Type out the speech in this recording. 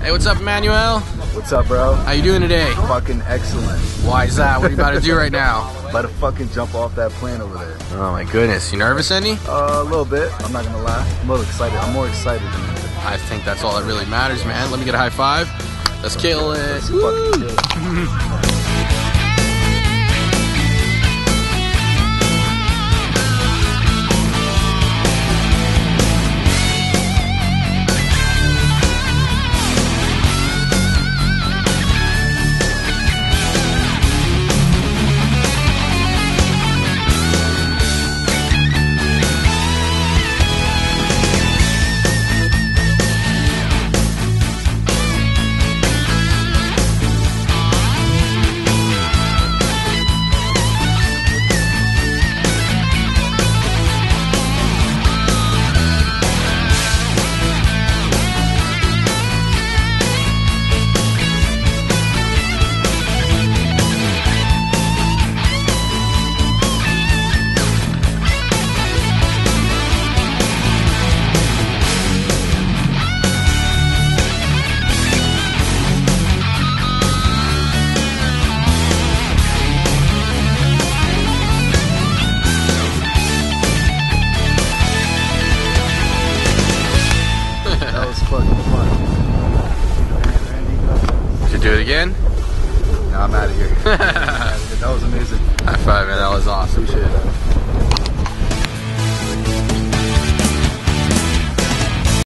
Hey, what's up, Emmanuel? What's up, bro? How you doing today? Fucking excellent. Why is that? What are you about to do right now? About to fucking jump off that plane over there. Oh my goodness, you nervous any? A little bit. I'm not gonna lie. I'm a little excited. I'm more excited than anything. I think that's all that really matters, man. Let me get a high five. Let's kill it. Let's fucking kill it. That was fucking fun. Should do it again? Nah, I'm out of here. That was amazing. High five, man. That was awesome. Appreciate it.